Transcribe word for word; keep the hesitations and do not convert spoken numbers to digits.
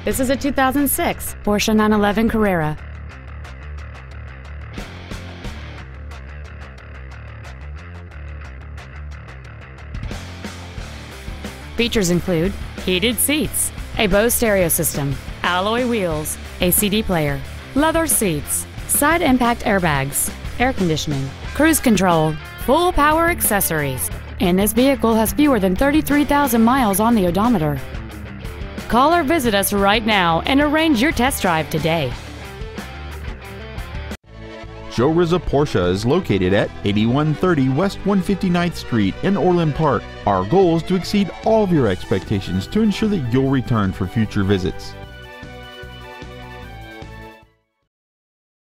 This is a two thousand six Porsche nine eleven Carrera. Features include heated seats, a Bose stereo system, alloy wheels, a C D player, leather seats, side impact airbags, air conditioning, cruise control, full power accessories, and this vehicle has fewer than thirty-three thousand miles on the odometer. Call or visit us right now and arrange your test drive today. Joe Rizza Porsche is located at eighty-one thirty West one hundred fifty-ninth Street in Orland Park. Our goal is to exceed all of your expectations to ensure that you'll return for future visits.